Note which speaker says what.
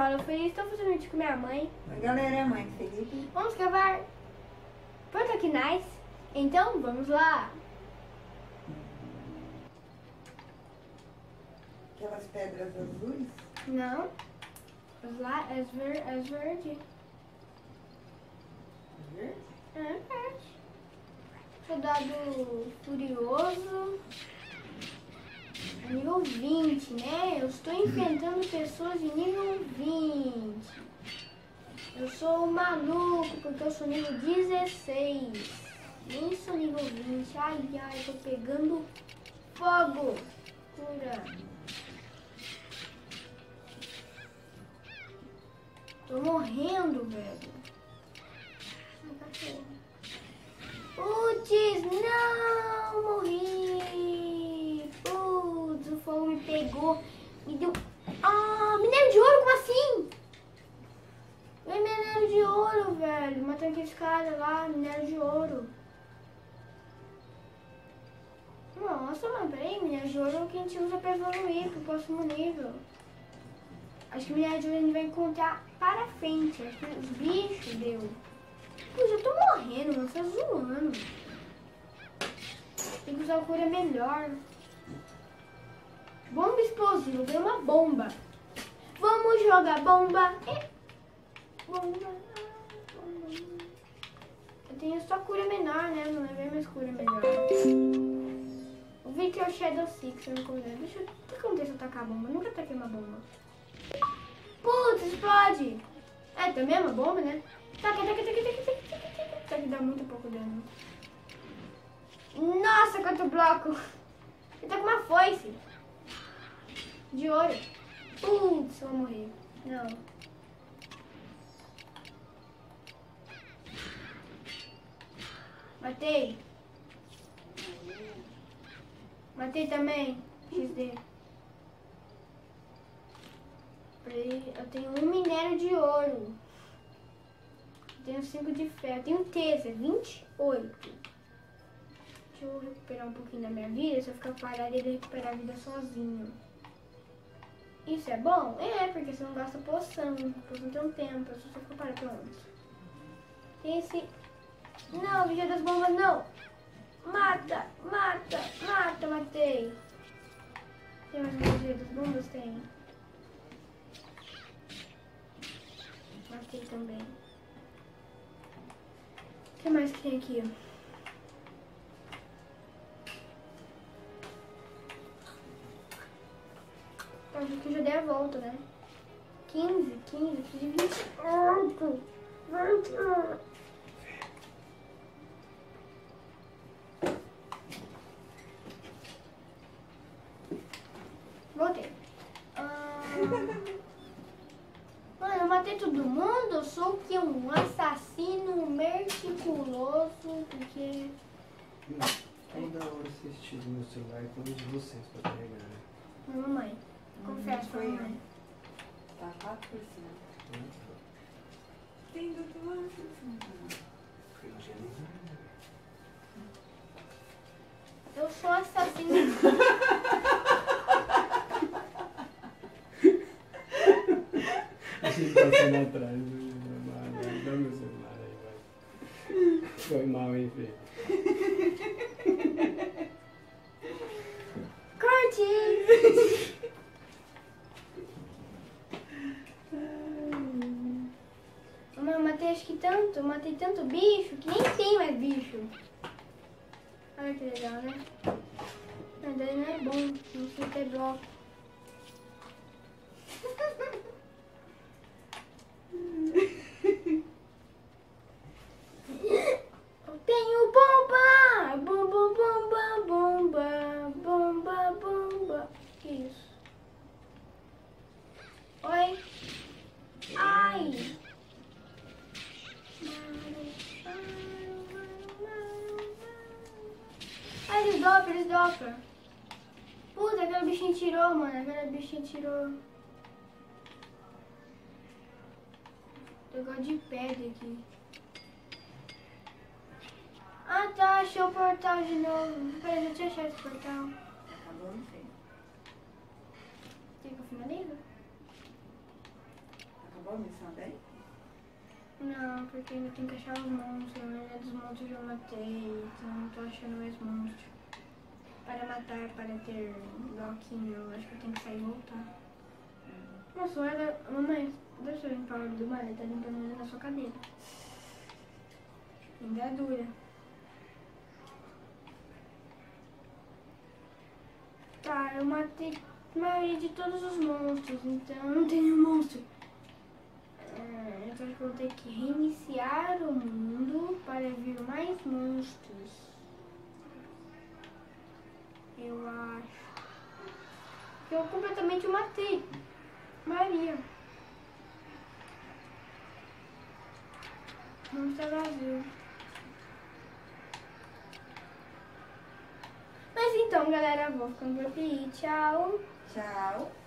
Speaker 1: falo feliz, estou fazendo vídeo com minha mãe.
Speaker 2: A galera é mãe do Felipe.
Speaker 1: Vamos gravar Protoquinais? Então vamos lá.
Speaker 2: Aquelas pedras azuis.
Speaker 1: Não. Vamos lá, é verde.
Speaker 2: Verde?
Speaker 1: É verde. Soldado Furioso. Nível 20, né? Eu estou enfrentando pessoas de nível 20. Eu sou um maluco porque eu sou nível 16. Nem sou nível 20. Ai, ai, tô pegando fogo. Cura. Tô morrendo, velho. Ai, cachorro. Putz, não! Morri! Putz, o fogo me pegou. Me deu... Ah, minério de ouro, como assim? Vem minério de ouro, velho. Matei aqueles caras lá, minério de ouro. Nossa, mas peraí, minério de ouro é o que a gente usa pra evoluir pro próximo nível. Acho que minério de ouro a gente vai encontrar para frente. Acho que os bichos deu. Pô, já tô morrendo, mano. Você tá zoando. Tem que usar a cura melhor. Bomba explosiva. Tem uma bomba. Vamos jogar bomba. Bomba. Eu tenho só cura menor, né? Não levei mais cura melhor. O Victor Shadow Six, eu não conheço. Deixa eu... O que acontece se eu tacar a bomba? Eu nunca taquei uma bomba. Putz, explode. É, também é uma bomba, né? Taca. Só que dá muito pouco dano. Nossa, quanto bloco. Ele tá com uma foice. De ouro. Putz, eu vou morrer. Não. Matei. Matei também. XD. Eu tenho um minério de ouro. Eu tenho 5 de ferro. Eu tenho taser, 28. Deixa eu recuperar um pouquinho da minha vida. Se eu ficar parada, ele recuperar a vida sozinho. Isso é bom? É, porque você não gasta poção. Poção tem um tempo. É só você ficar parado. Pronto. Esse... Não, vigia das bombas, não. Mata. Matei. Tem mais vigia das bombas? Tem. Matei também. O que mais que tem aqui? Acho que eu já dei a volta, né? 15, 28. Voltei. Mano, eu matei todo mundo? Eu sou o que? Um assassino meticuloso, porque...
Speaker 3: Toda hora assistir no meu celular e todos vocês pra carregar, né?
Speaker 1: Mamãe, confesso pra mamãe.
Speaker 2: Tá 4%. Tem do outro lado.
Speaker 1: Eu sou assassino.
Speaker 3: A gente passando atrás, dá meu celular aí, vai. Foi mal, hein, Fê?
Speaker 1: Corte! Mamãe, eu matei tanto bicho que nem tem mais bicho. Olha que legal, né? Mas daí não é bom, não sei ter bloco. Eu tenho bomba! Bomba. Que isso? Oi? Ai! Ai, eles dropam. Puta, aquele bichinho tirou, mano. Negócio de pedra aqui. Ah tá, achei o portal de novo. Peraí, deixa eu achar esse portal.
Speaker 2: Acabou, não sei.
Speaker 1: Quer que eu finalizo?
Speaker 2: acabou a missão daí?
Speaker 1: Não, porque ainda tem que achar os monstros. A maioria dos monstros eu mamei, então não tô achando mais monstros. Para matar, para ter bloquinho, eu acho que eu tenho que sair e voltar. Nossa, olha, mamãe, deixa eu limpar o olho do mar, ele tá limpando ele na sua cadeira. Ainda é dura. Tá, eu matei a maioria de todos os monstros, então eu não tenho nenhum monstro. Então acho que eu vou ter que reiniciar o mundo para vir mais monstros. Eu acho que eu completamente matei Maria. Não está vazio. Mas então, galera, vou ficando por aqui. Tchau.
Speaker 2: Tchau.